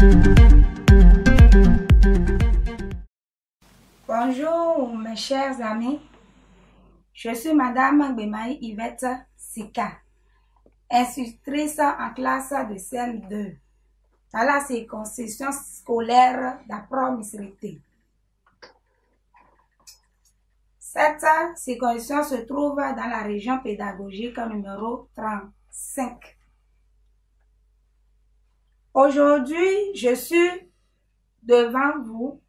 Bonjour mes chers amis, je suis Madame Gbemaï Yvette Sika, instructrice en classe de CM2 dans la circonscription scolaire d'Apro-Misrité. Cette circonscription se trouve dans la région pédagogique numéro 35. Aujourd'hui, je suis devant vous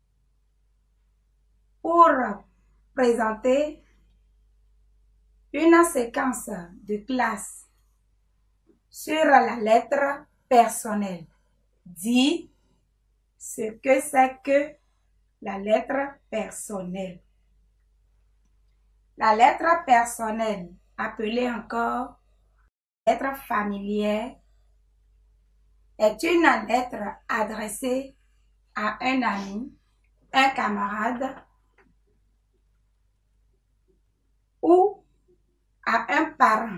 pour présenter une séquence de classe sur la lettre personnelle. Dis ce que c'est que la lettre personnelle. La lettre personnelle, appelée encore lettre familière, est une lettre adressée à un ami, un camarade ou à un parent.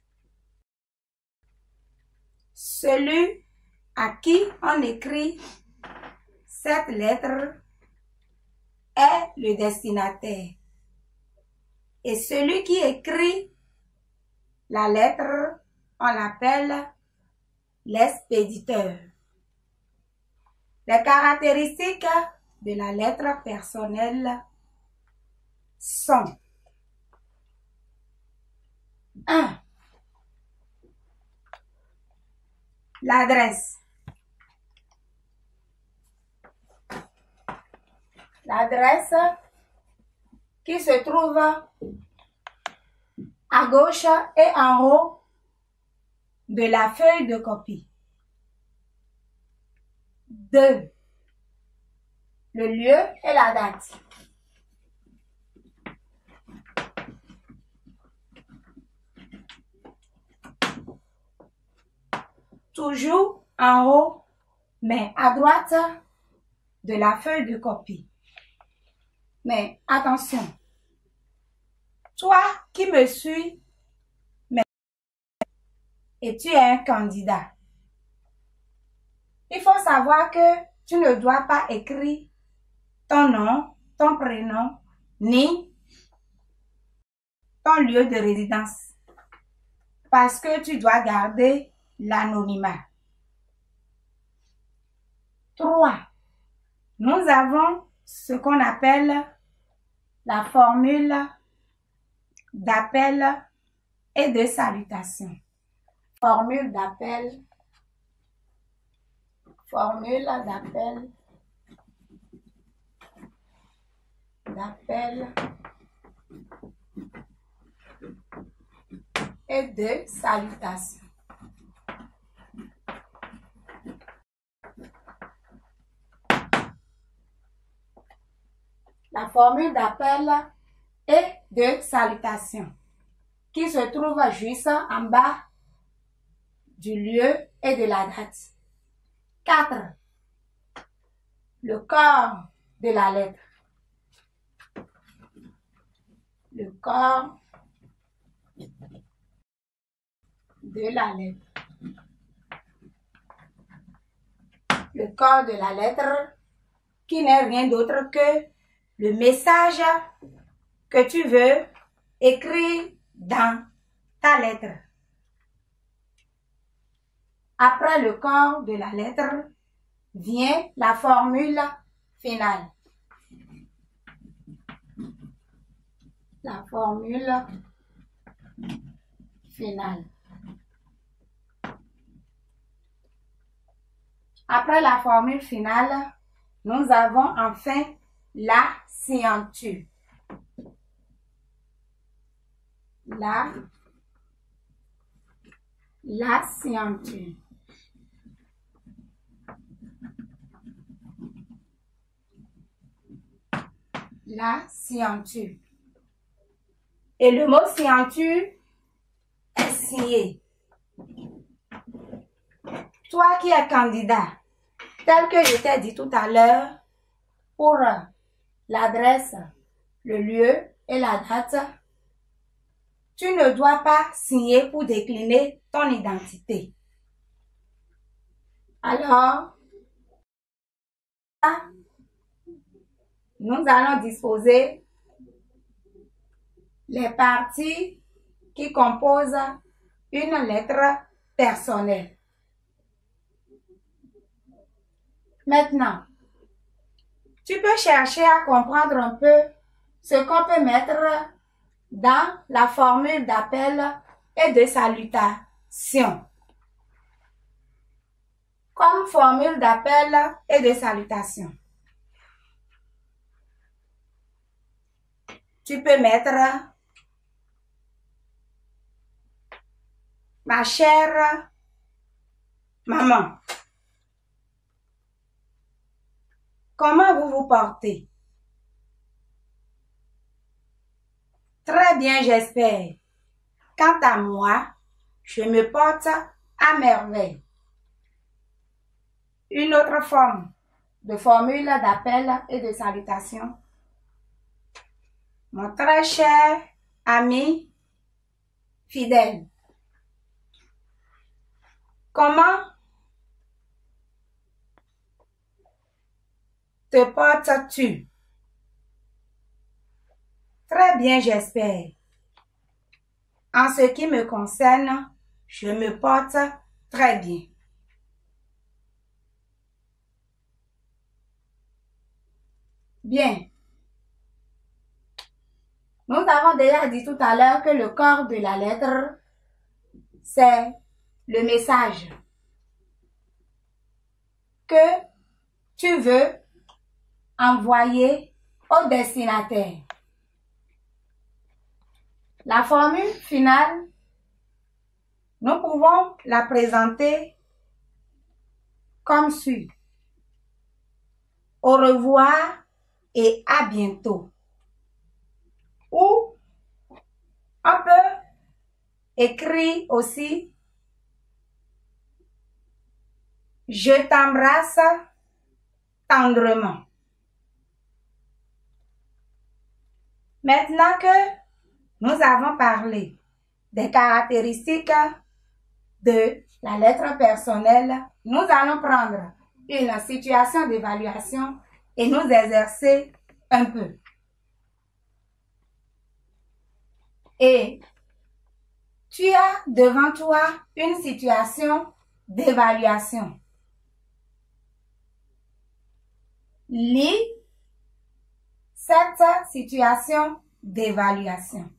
Celui à qui on écrit cette lettre est le destinataire. Et celui qui écrit la lettre, on l'appelle l'expéditeur. Les caractéristiques de la lettre personnelle sont 1. L'adresse. L'adresse qui se trouve à gauche et en haut de la feuille de copie. 2. Le lieu et la date. Toujours en haut, mais à droite de la feuille de copie. Mais attention, toi qui me suis et tu es un candidat, il faut savoir que tu ne dois pas écrire ton nom, ton prénom, ni ton lieu de résidence, parce que tu dois garder l'anonymat. 3. Nous avons ce qu'on appelle la formule d'appel et de salutation. Formule d'appel et de salutation. La formule d'appel et de salutation qui se trouve juste en bas du lieu et de la date. 4. Le corps de la lettre. Le corps de la lettre. Le corps de la lettre qui n'est rien d'autre que le message que tu veux écrire dans ta lettre. Après le corps de la lettre vient la formule finale. La formule finale. Après la formule finale, nous avons enfin la signature. La signature. La signature. Et le mot signature est signé. Toi qui es candidat, tel que je t'ai dit tout à l'heure, pour l'adresse, le lieu et la date, tu ne dois pas signer pour décliner ton identité. Alors, nous allons disposer les parties qui composent une lettre personnelle. Maintenant, tu peux chercher à comprendre un peu ce qu'on peut mettre dans la formule d'appel et de salutation. Comme formule d'appel et de salutation, tu peux mettre ma chère maman. Comment vous vous portez? Très bien, j'espère. Quant à moi, je me porte à merveille. Une autre forme de formule d'appel et de salutation. Mon très cher ami fidèle. Comment te portes-tu? Très bien, j'espère. En ce qui me concerne, je me porte très bien. Bien. Nous avons déjà dit tout à l'heure que le corps de la lettre, c'est le message que tu veux envoyer au destinataire. La formule finale, nous pouvons la présenter comme suit. Au revoir et à bientôt. Ou on peut écrire aussi je t'embrasse tendrement. Maintenant que nous avons parlé des caractéristiques de la lettre personnelle, nous allons prendre une situation d'évaluation et nous exercer un peu. Et tu as devant toi une situation d'évaluation. Lis cette situation d'évaluation.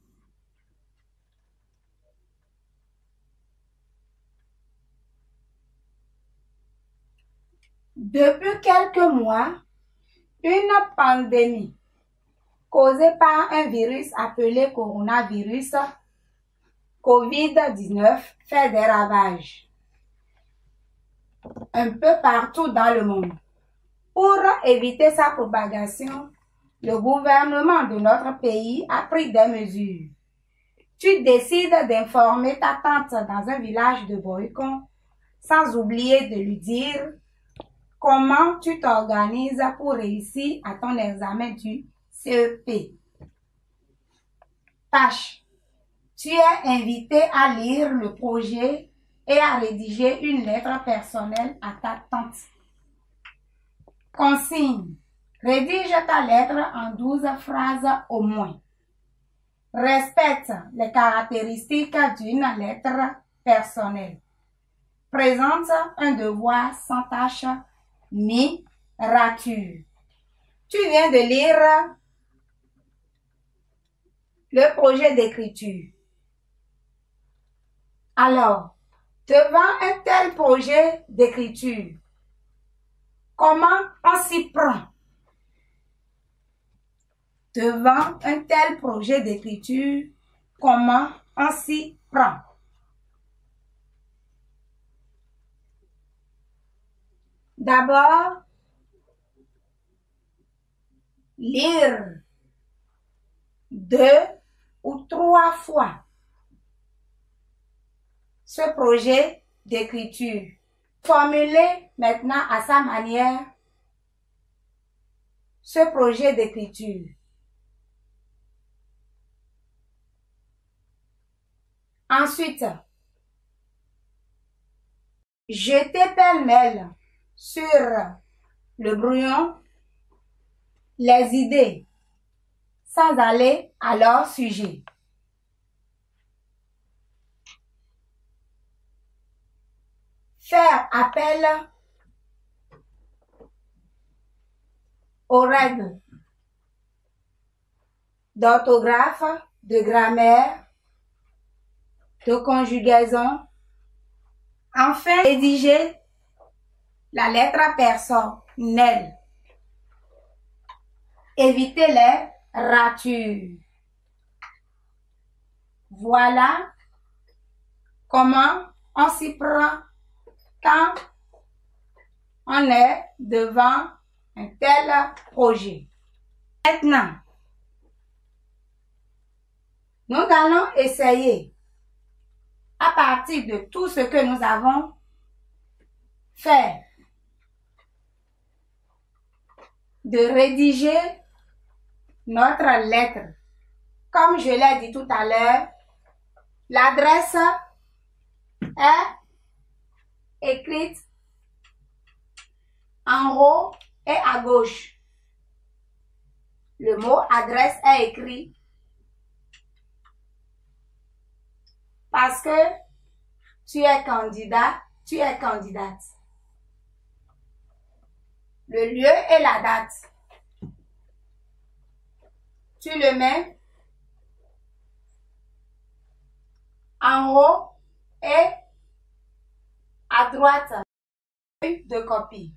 Depuis quelques mois, une pandémie causée par un virus appelé coronavirus COVID-19 fait des ravages un peu partout dans le monde. Pour éviter sa propagation, le gouvernement de notre pays a pris des mesures. Tu décides d'informer ta tante dans un village de Boycon, sans oublier de lui dire comment tu t'organises pour réussir à ton examen du CEP. Tâche. Tu es invité à lire le projet et à rédiger une lettre personnelle à ta tante. Consigne. Rédige ta lettre en 12 phrases au moins. Respecte les caractéristiques d'une lettre personnelle. Présente un devoir sans tâche ni rature. Tu viens de lire le projet d'écriture. Alors, devant un tel projet d'écriture, comment on s'y prend? Devant un tel projet d'écriture, comment on s'y prend? D'abord, lire 2 ou 3 fois ce projet d'écriture. Formuler maintenant à sa manière ce projet d'écriture. Ensuite, jeter pêle-mêle sur le brouillon, les idées, sans aller à leur sujet. Faire appel aux règles d'orthographe, de grammaire, de conjugaison. Enfin, rédiger la lettre personnelle. Éviter les ratures. Voilà comment on s'y prend quand on est devant un tel projet. Maintenant, nous allons essayer, à partir de tout ce que nous avons fait, de rédiger notre lettre. Comme je l'ai dit tout à l'heure, l'adresse est écrite en haut et à gauche. Le mot adresse est écrit parce que tu es candidat, tu es candidate. Le lieu et la date. Tu le mets en haut et à droite de copie.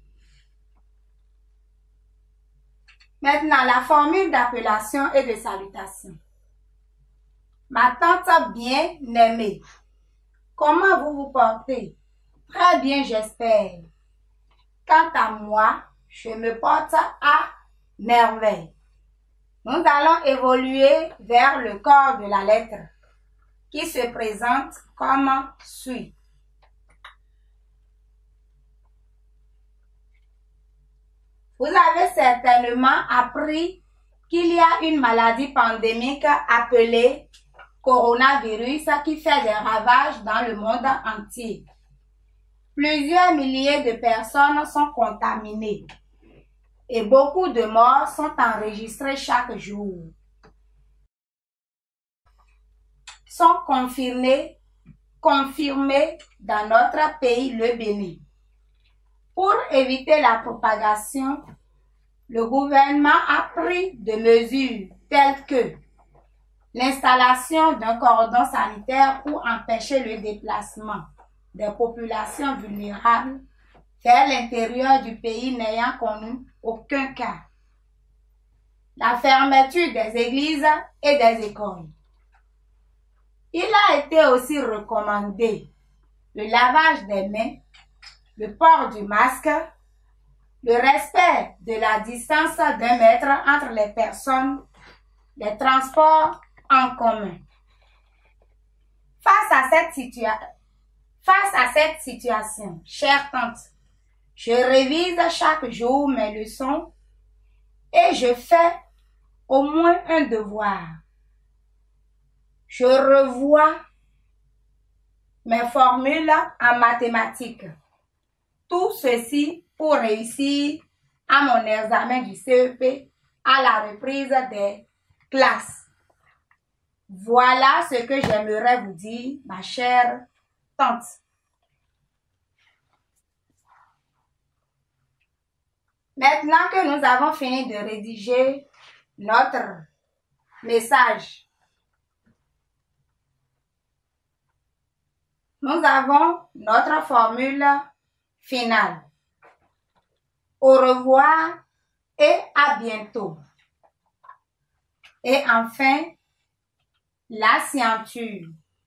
Maintenant, la formule d'appellation et de salutation. Ma tante bien-aimée, comment vous vous portez? Très bien, j'espère. Quant à moi, je me porte à merveille. Nous allons évoluer vers le corps de la lettre, qui se présente comme suit. Vous avez certainement appris qu'il y a une maladie pandémique appelée coronavirus qui fait des ravages dans le monde entier. Plusieurs milliers de personnes sont contaminées et beaucoup de morts sont enregistrées chaque jour. Sont confirmés dans notre pays, le Bénin. Pour éviter la propagation, le gouvernement a pris des mesures telles que l'installation d'un cordon sanitaire pour empêcher le déplacement des populations vulnérables vers l'intérieur du pays n'ayant connu aucun cas, la fermeture des églises et des écoles. Il a été aussi recommandé le lavage des mains, le port du masque, le respect de la distance d'1 mètre entre les personnes, les transports en commun. Face à cette situation, chère tante, je révise chaque jour mes leçons et je fais au moins un devoir. Je revois mes formules en mathématiques. Tout ceci pour réussir à mon examen du CEP à la reprise des classes. Voilà ce que j'aimerais vous dire, ma chère tante. Maintenant que nous avons fini de rédiger notre message, nous avons notre formule finale. Au revoir et à bientôt. Et enfin, la signature.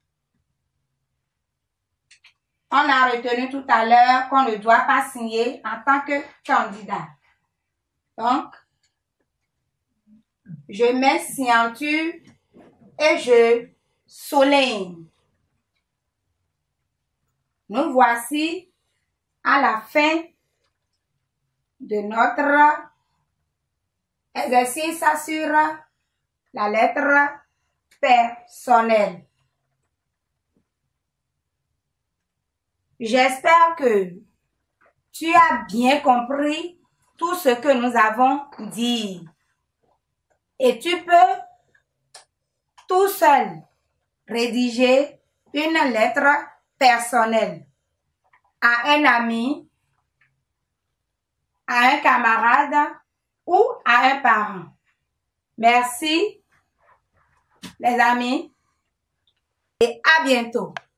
On a retenu tout à l'heure qu'on ne doit pas signer en tant que candidat. Donc, je mets signature et je souligne. Nous voici à la fin de notre exercice sur la lettre personnelle. J'espère que tu as bien compris tout ce que nous avons dit. Et tu peux tout seul rédiger une lettre personnelle à un ami, à un camarade ou à un parent. Merci les amis et à bientôt.